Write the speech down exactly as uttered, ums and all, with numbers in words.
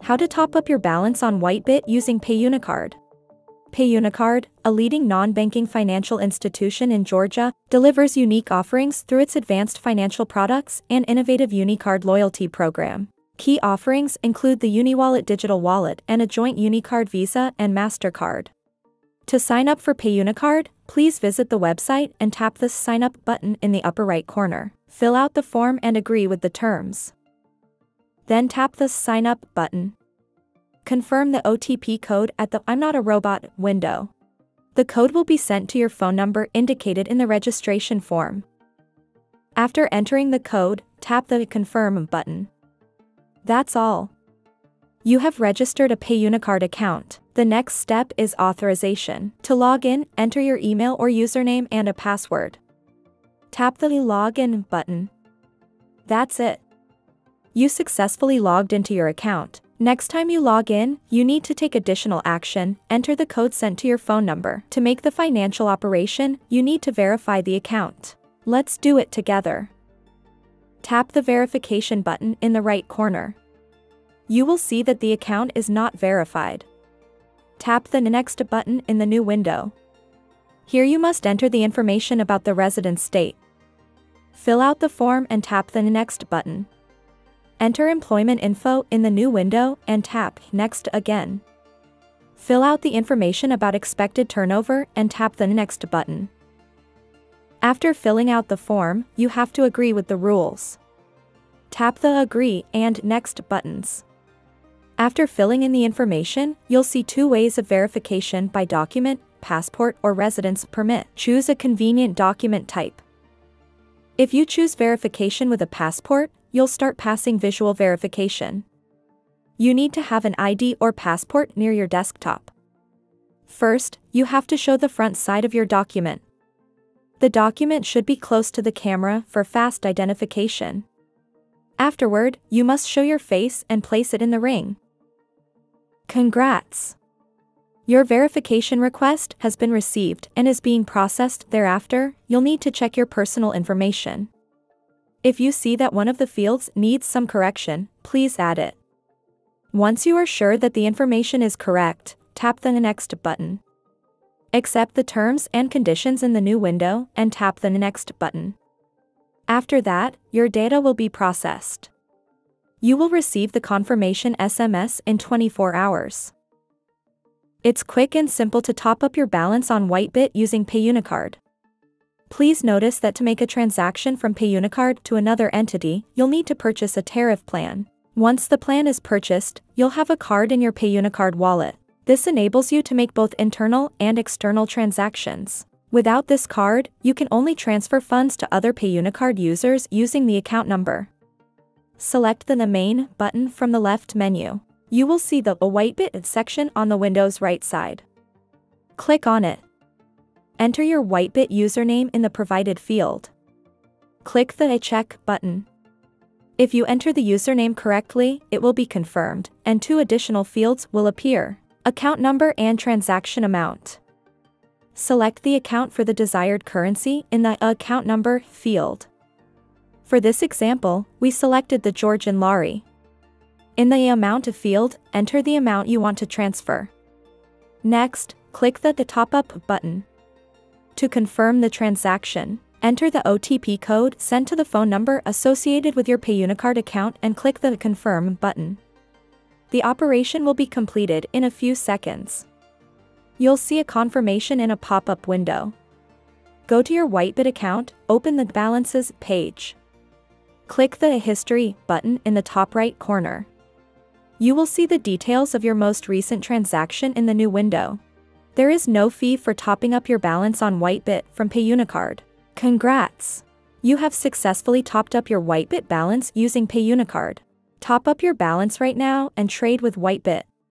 How to top up your balance on WhiteBIT using PayUnicard. PayUnicard, a leading non-banking financial institution in Georgia, delivers unique offerings through its advanced financial products and innovative UniCard loyalty program. Key offerings include the UniWallet digital wallet and a joint UniCard Visa and MasterCard. To sign up for PayUnicard, please visit the website and tap the Sign Up button in the upper right corner. Fill out the form and agree with the terms. Then tap the Sign Up button. Confirm the O T P code at the I'm Not a Robot window. The code will be sent to your phone number indicated in the registration form. After entering the code, tap the Confirm button. That's all. You have registered a PayUnicard account. The next step is authorization. To log in, enter your email or username and a password. Tap the Login button. That's it. You successfully logged into your account. Next time you log in, you need to take additional action. Enter the code sent to your phone number. To make the financial operation, you need to verify the account. Let's do it together. Tap the verification button in the right corner. You will see that the account is not verified. Tap the Next button in the new window. Here you must enter the information about the residence state. Fill out the form and tap the Next button. Enter employment info in the new window and tap Next again. Fill out the information about expected turnover and tap the Next button. After filling out the form, you have to agree with the rules. Tap the Agree and Next buttons. After filling in the information, you'll see two ways of verification by document, passport or residence permit. Choose a convenient document type. If you choose verification with a passport, you'll start passing visual verification. You need to have an I D or passport near your desktop. First, you have to show the front side of your document. The document should be close to the camera for fast identification. Afterward, you must show your face and place it in the ring. Congrats! Your verification request has been received and is being processed. Thereafter, you'll need to check your personal information. If you see that one of the fields needs some correction, please add it. Once you are sure that the information is correct, tap the Next button. Accept the terms and conditions in the new window and tap the Next button. After that, your data will be processed. You will receive the confirmation S M S in twenty-four hours. It's quick and simple to top up your balance on WhiteBIT using PayUnicard. Please notice that to make a transaction from PayUnicard to another entity, you'll need to purchase a tariff plan. Once the plan is purchased, you'll have a card in your PayUnicard wallet. This enables you to make both internal and external transactions. Without this card, you can only transfer funds to other PayUnicard users using the account number. Select the Main button from the left menu. You will see the WhiteBIT section on the window's right side. Click on it. Enter your WhiteBIT username in the provided field. Click the Check button. If you enter the username correctly, it will be confirmed, and two additional fields will appear: account number and transaction amount. Select the account for the desired currency in the Account Number field. For this example, we selected the Georgian lari. In the Amount field, enter the amount you want to transfer. Next, click the, the Top Up button. To confirm the transaction, enter the O T P code sent to the phone number associated with your PayUnicard account and click the Confirm button. The operation will be completed in a few seconds. You'll see a confirmation in a pop-up window. Go to your WhiteBIT account, open the Balances page. Click the History button in the top right corner. You will see the details of your most recent transaction in the new window. There is no fee for topping up your balance on WhiteBIT from PayUnicard. Congrats! You have successfully topped up your WhiteBIT balance using PayUnicard. Top up your balance right now and trade with WhiteBIT.